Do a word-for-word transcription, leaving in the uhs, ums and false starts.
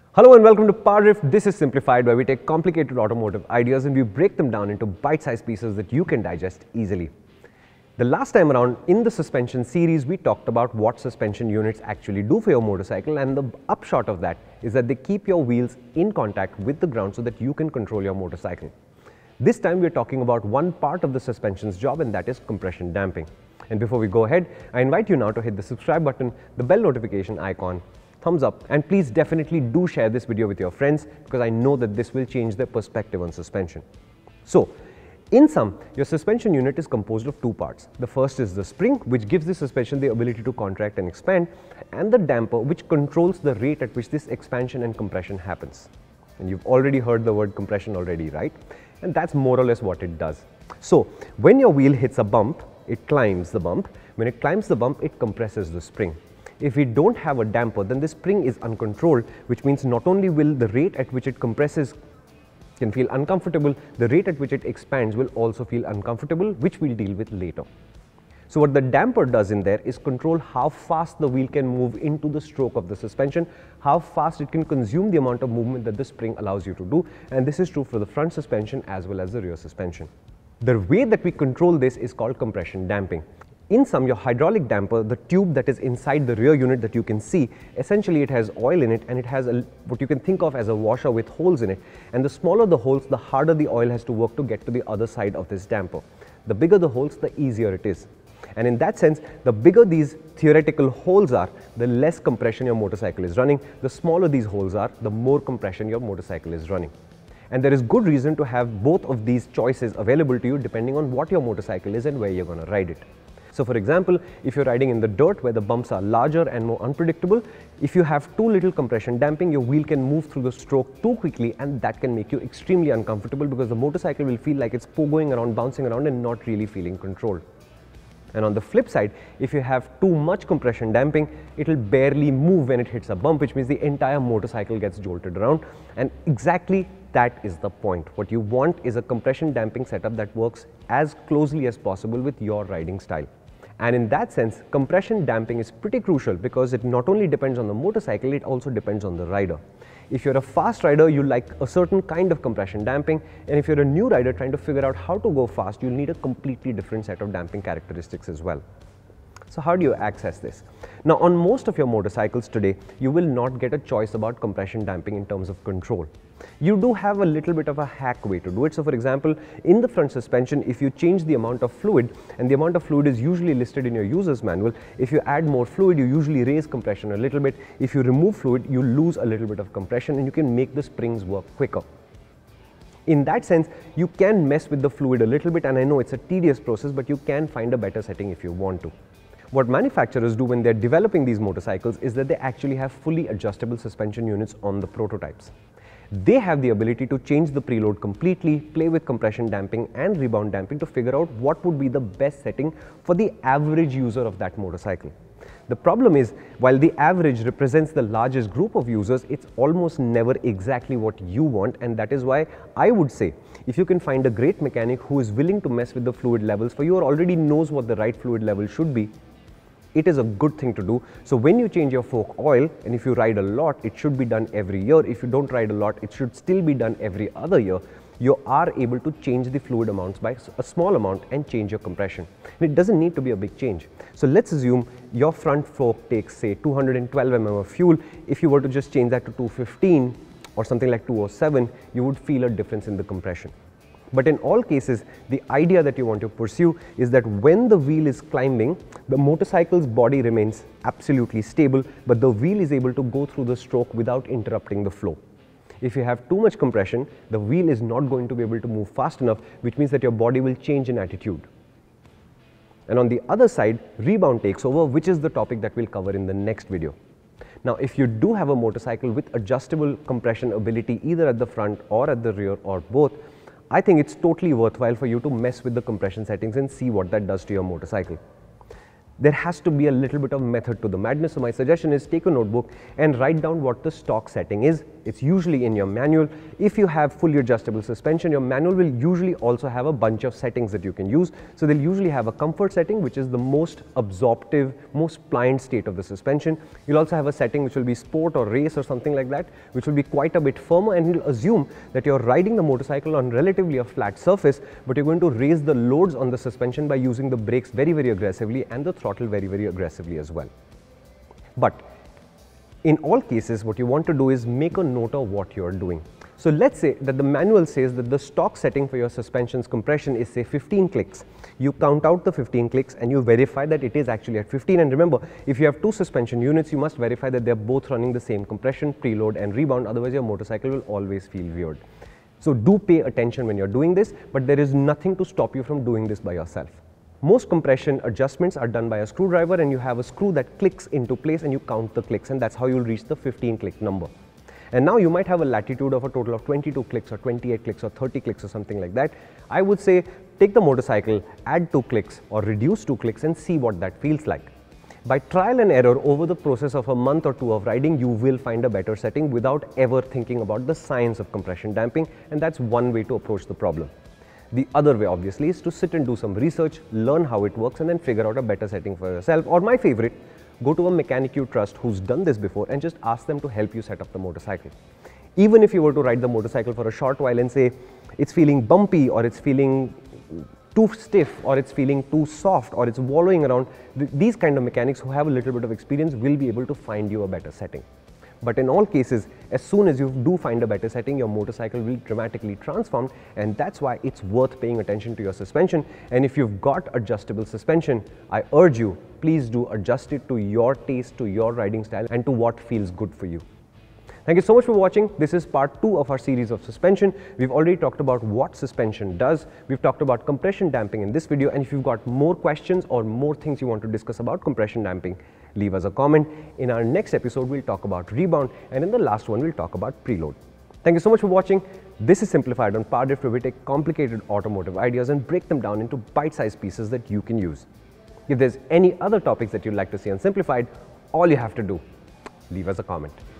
Hello and welcome to Powerriff. This is Simplified, where we take complicated automotive ideas and we break them down into bite-sized pieces that you can digest easily. The last time around in the suspension series, we talked about what suspension units actually do for your motorcycle, and the upshot of that is that they keep your wheels in contact with the ground so that you can control your motorcycle. This time we're talking about one part of the suspension's job, and that is compression damping. And before we go ahead, I invite you now to hit the subscribe button, the bell notification icon, thumbs up, and please definitely do share this video with your friends, because I know that this will change their perspective on suspension. So, in sum, your suspension unit is composed of two parts. The first is the spring, which gives the suspension the ability to contract and expand, and the damper, which controls the rate at which this expansion and compression happens. And you've already heard the word compression already, right? And that's more or less what it does. So, when your wheel hits a bump, it climbs the bump. When it climbs the bump, it compresses the spring. If we don't have a damper, then the spring is uncontrolled, which means not only will the rate at which it compresses can feel uncomfortable, the rate at which it expands will also feel uncomfortable, which we'll deal with later. So what the damper does in there is control how fast the wheel can move into the stroke of the suspension, how fast it can consume the amount of movement that the spring allows you to do, and this is true for the front suspension as well as the rear suspension. The way that we control this is called compression damping. In sum, your hydraulic damper, the tube that is inside the rear unit that you can see, essentially it has oil in it, and it has a, what you can think of as a washer with holes in it. And the smaller the holes, the harder the oil has to work to get to the other side of this damper. The bigger the holes, the easier it is. And in that sense, the bigger these theoretical holes are, the less compression your motorcycle is running. The smaller these holes are, the more compression your motorcycle is running. And there is good reason to have both of these choices available to you depending on what your motorcycle is and where you're going to ride it. So for example, if you're riding in the dirt where the bumps are larger and more unpredictable, if you have too little compression damping, your wheel can move through the stroke too quickly, and that can make you extremely uncomfortable because the motorcycle will feel like it's going around, bouncing around and not really feeling controlled. And on the flip side, if you have too much compression damping, it will barely move when it hits a bump, which means the entire motorcycle gets jolted around. And exactly that is the point. What you want is a compression damping setup that works as closely as possible with your riding style. And in that sense, compression damping is pretty crucial because it not only depends on the motorcycle, it also depends on the rider. If you're a fast rider, you like a certain kind of compression damping, and if you're a new rider trying to figure out how to go fast, you'll need a completely different set of damping characteristics as well. So how do you access this? Now, on most of your motorcycles today, you will not get a choice about compression damping in terms of control. You do have a little bit of a hack way to do it. So for example, in the front suspension, if you change the amount of fluid, and the amount of fluid is usually listed in your user's manual, if you add more fluid, you usually raise compression a little bit. If you remove fluid, you lose a little bit of compression, and you can make the springs work quicker. In that sense, you can mess with the fluid a little bit, and I know it's a tedious process, but you can find a better setting if you want to. What manufacturers do when they're developing these motorcycles is that they actually have fully adjustable suspension units on the prototypes. They have the ability to change the preload completely, play with compression damping and rebound damping to figure out what would be the best setting for the average user of that motorcycle. The problem is, while the average represents the largest group of users, it's almost never exactly what you want, and that is why I would say, if you can find a great mechanic who is willing to mess with the fluid levels for you or already knows what the right fluid level should be, it is a good thing to do. So when you change your fork oil, and if you ride a lot, it should be done every year. If you don't ride a lot, it should still be done every other year. You are able to change the fluid amounts by a small amount and change your compression. And it doesn't need to be a big change. So let's assume your front fork takes, say, two hundred twelve millimeters of fuel. If you were to just change that to two fifteen or something like two oh seven, you would feel a difference in the compression. But in all cases, the idea that you want to pursue is that when the wheel is climbing, the motorcycle's body remains absolutely stable, but the wheel is able to go through the stroke without interrupting the flow. If you have too much compression, the wheel is not going to be able to move fast enough, which means that your body will change in attitude. And on the other side, rebound takes over, which is the topic that we'll cover in the next video. Now, if you do have a motorcycle with adjustable compression ability either at the front or at the rear or both, I think it's totally worthwhile for you to mess with the compression settings and see what that does to your motorcycle. there has to be a little bit of method to the madness. So my suggestion is take a notebook and write down what the stock setting is. It's usually in your manual. If you have fully adjustable suspension, your manual will usually also have a bunch of settings that you can use. So they'll usually have a comfort setting, which is the most absorptive, most pliant state of the suspension. You'll also have a setting which will be sport or race or something like that, which will be quite a bit firmer, and you'll assume that you're riding the motorcycle on relatively a flat surface, but you're going to raise the loads on the suspension by using the brakes very, very aggressively and the throttle very, very aggressively as well. But in all cases, what you want to do is make a note of what you're doing. So let's say that the manual says that the stock setting for your suspension's compression is, say, fifteen clicks. You count out the fifteen clicks and you verify that it is actually at fifteen. And remember, if you have two suspension units, you must verify that they're both running the same compression, preload and rebound. Otherwise, your motorcycle will always feel weird. So do pay attention when you're doing this, but there is nothing to stop you from doing this by yourself. Most compression adjustments are done by a screwdriver, and you have a screw that clicks into place and you count the clicks, and that's how you'll reach the fifteen click number. And now you might have a latitude of a total of twenty-two clicks or twenty-eight clicks or thirty clicks or something like that. I would say take the motorcycle, add two clicks or reduce two clicks and see what that feels like. By trial and error over the process of a month or two of riding, you will find a better setting without ever thinking about the science of compression damping, and that's one way to approach the problem. The other way, obviously, is to sit and do some research, learn how it works, and then figure out a better setting for yourself. Or my favorite, go to a mechanic you trust who's done this before and just ask them to help you set up the motorcycle. Even if you were to ride the motorcycle for a short while and say it's feeling bumpy, or it's feeling too stiff, or it's feeling too soft, or it's wallowing around, th these kind of mechanics who have a little bit of experience will be able to find you a better setting. But in all cases, as soon as you do find a better setting, your motorcycle will dramatically transform, and that's why it's worth paying attention to your suspension. And if you've got adjustable suspension, I urge you, please do adjust it to your taste, to your riding style, and to what feels good for you. Thank you so much for watching. This is part two of our series of suspension. We've already talked about what suspension does. We've talked about compression damping in this video, and if you've got more questions or more things you want to discuss about compression damping, leave us a comment. In our next episode, we'll talk about rebound, and in the last one, we'll talk about preload. Thank you so much for watching. This is Simplified on Power Drift, where we take complicated automotive ideas and break them down into bite-sized pieces that you can use. If there's any other topics that you'd like to see on Simplified, all you have to do, leave us a comment.